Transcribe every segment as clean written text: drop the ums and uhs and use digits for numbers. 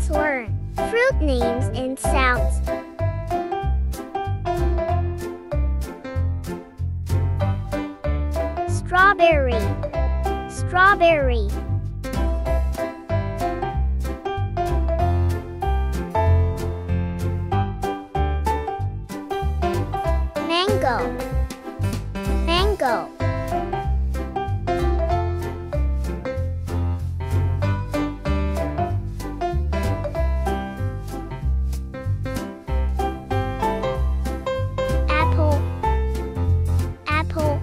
Let's learn fruit names and sounds. Strawberry, strawberry. Mango, mango. Apple, apple.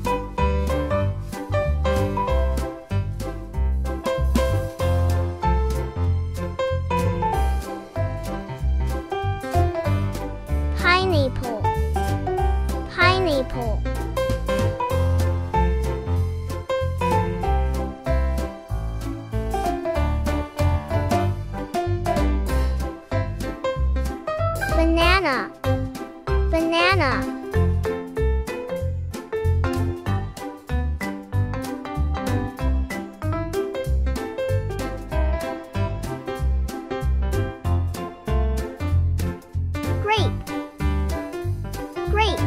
Pineapple, pineapple. Banana, banana. Grape, grape.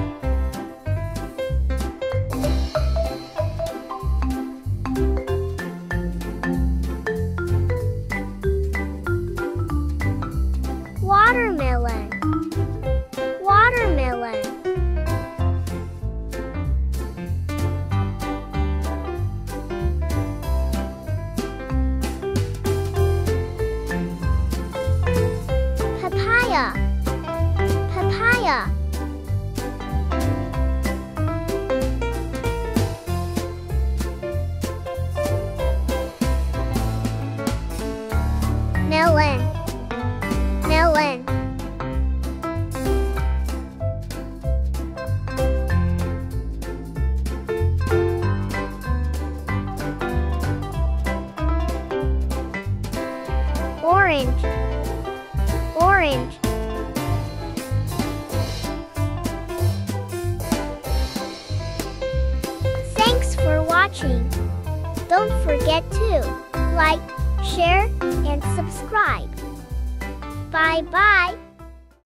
Watermelon, watermelon. Papaya, papaya. Melon, melon. Orange, orange. Thanks for watching. Don't forget to like, share, and subscribe. Bye-bye.